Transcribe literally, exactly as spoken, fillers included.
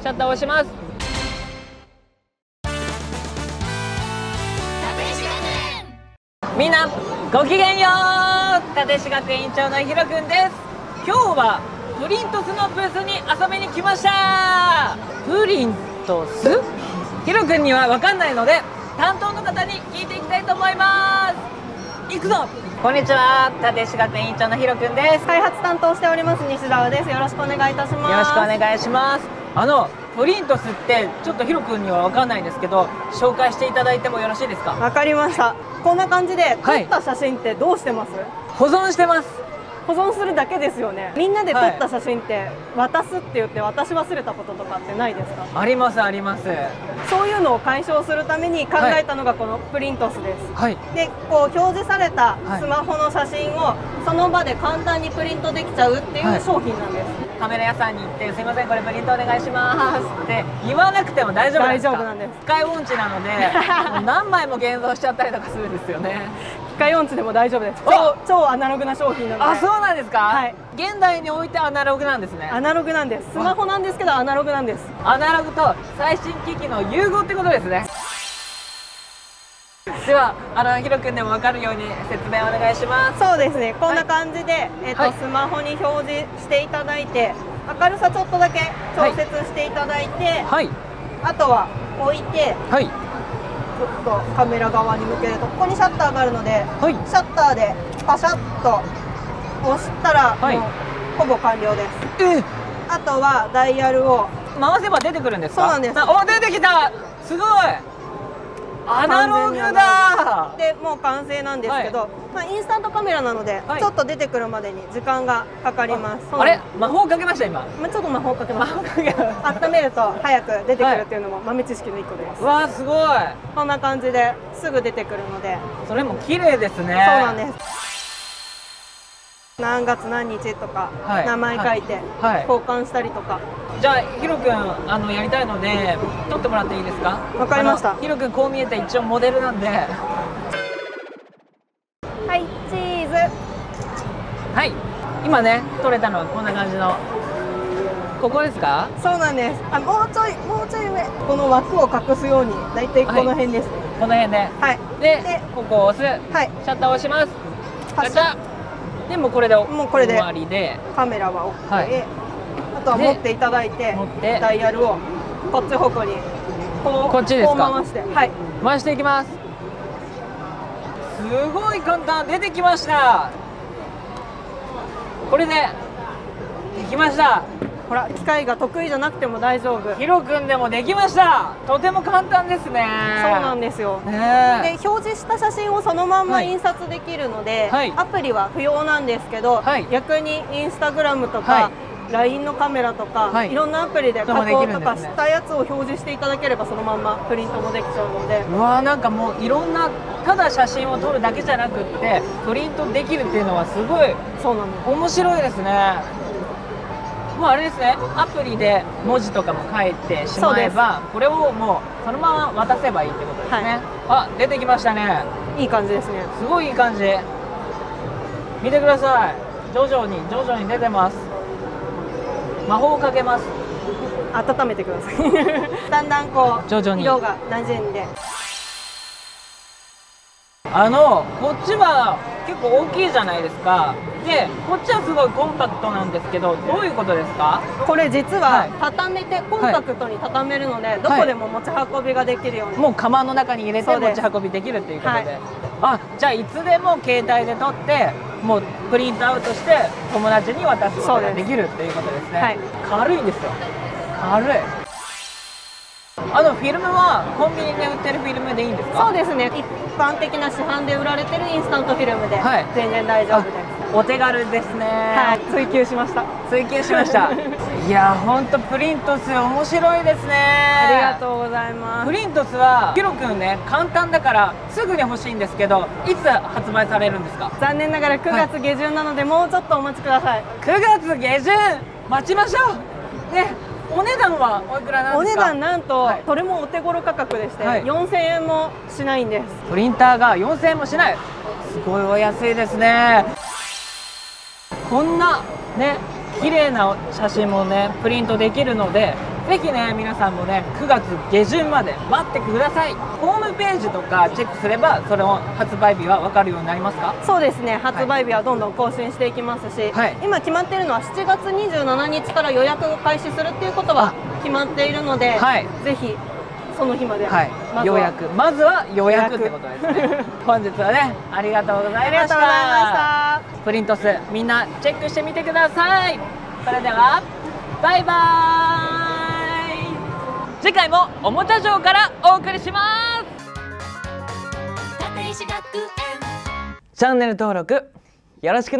シャッターを押します。みんなごきげんよう。立石学園長のひろくんです。今日はプリントスのブースに遊びに来ました。プリントス、ひろくんには分かんないので担当の方に聞いていきたいと思います。いくぞ。こんにちは、立石学園長のひろくんです。 開発担当しております西澤です。よろしくお願いいたします。 よろしくお願いします。あのプリントスってちょっとひろくんには分かんないんですけど、紹介していただいてもよろしいですか？ わかりました。こんな感じで撮った写真ってどうしてます？ 保存してます。 保存するだけですよね。みんなで撮った写真って渡すって言って渡し忘れたこととかってないですか？ ありますあります。 そういうのを解消するために考えたのがこのプリントスです。 はい。 で、こう表示されたスマホの写真をその場で簡単にプリントできちゃうっていう商品なんです。 カメラ屋さんに行って「すいませんこれプリントお願いします」って言わなくても大丈夫ですか？ 大丈夫なんです。 機械音痴なのでもう何枚も現像しちゃったりとかするんですよね。 機械音痴でも大丈夫です。超超アナログな商品なので。 あ、そうなんですか？ はい。 現代においてアナログなんですね。 アナログなんです。スマホなんですけどアナログなんです。 アナログと最新機器の融合ってことですね。では、あのひろくんでも分かるように説明お願いします。 そうですね。こんな感じで、はい、えっと、はい、スマホに表示していただいて、明るさちょっとだけ調節していただいて、はい、あとは置いて、はい、ちょっとカメラ側に向けるとここにシャッターがあるので、はい、シャッターでパシャッと押したら、はい、もうほぼ完了です。えあとはダイヤルを回せば出てくるんですか？そうなんです。 お、出てきた。すごい。アナログだ。 でもう完成なんですけど、はい、まあインスタントカメラなので、はい、ちょっと出てくるまでに時間がかかります。 あれ魔法かけました今。 まあちょっと魔法かけます。温めると早く出てくるっていうのも豆知識のいっこです。 わあすごい。 こんな感じですぐ出てくるので。 それも綺麗ですね。そうなんです。何月何日とか名前書いて交換したりとか。 じゃあひろくんあのやりたいので撮ってもらっていいですか？ わかりました。 ひろくんこう見えて一応モデルなんで。はい 、チーズ。 はい。今ね撮れたのはこんな感じの。ここですか？ そうなんです。あ、もうちょいもうちょい上。この枠を隠すようにだいたいこの辺ですね。はい、 この辺で。はい。で、でここを押す。はい。シャッターを押します。ガチャ。でもこれでもうこれで終わりで、 カメラは オーケー、はい、あとは持っていただいてダイヤルをこっち方向にこうこっちですか？こう回して、はい、 回していきます。すごい簡単。出てきました。これでできました。 ほら、機械が得意じゃなくても大丈夫。 ひろくんでもできました。とても簡単ですね。 そうなんですよ。で、表示した写真をそのまんま印刷できるので、はい、アプリは不要なんですけど、はい、逆にインスタグラムとか、はい、ライン のカメラとか、はい、いろんなアプリで加工とかしたやつを表示していただければそのまんまプリントもできちゃうので。 うわー、なんかもういろんな、ただ写真を撮るだけじゃなくってプリントできるっていうのはすごいそうなんです。面白いですね。もうあれですね、アプリで文字とかも書いてしまえばこれをもうそのまま渡せばいいってことですね。はい、あ、出てきましたね。 いい感じですね。 すごいいい感じ。見てください。徐々に徐々に出てます。魔法をかけます。 温めてください。だんだんこう徐々に色が馴染んで。 あのこっちは結構大きいじゃないですか。でこっちはすごいコンパクトなんですけど、どういうことですか？これ実は畳めてコンパクトに畳めるので、はい、どこでも持ち運びができるように、はい、もうカバンの中に入れて持ち運びできるということで、はい、あ、じゃあいつでも携帯で撮ってもうプリントアウトして友達に渡すことができるっていうことですね。はい、軽いんですよ。軽い。あのフィルムはコンビニで売ってるフィルムでいいんですか？そうですね。一般的な市販で売られてるインスタントフィルムで全然大丈夫です。お手軽ですね。はい、追求しました。追求しました。いや、本当プリントス面白いですね。ありがとうございます。プリントスはひろくんね、簡単だからすぐに欲しいんですけど、いつ発売されるんですか？ 残念ながらくがつげじゅんなので、はい、もうちょっとお待ちください。 くがつげじゅん待ちましょうね。お値段はおいくらなんですか？お値段なんと、はい、それもお手頃価格でして、はい、よんせんえんもしないんです。 プリンターがよんせんえんもしない。すごいお安いですね。こんなね綺麗な写真もねプリントできるので、 ぜひね皆さんもねくがつげじゅんまで待ってください。ホームページとかチェックすればその発売日は分かるようになりますか？ そうですね、発売日はどんどん更新していきますし、はい、今決まっているのはしちがつにじゅうしちにちから予約を開始するっていうことは決まっているので、はい、ぜひその日まで、はい、まずは予約まずは予約ってことですね。 本日はねありがとうございました。プリントスみんなチェックしてみてください。それではバイバーイ。次回もおもちゃ城からお送りします。チャンネル登録よろしくね。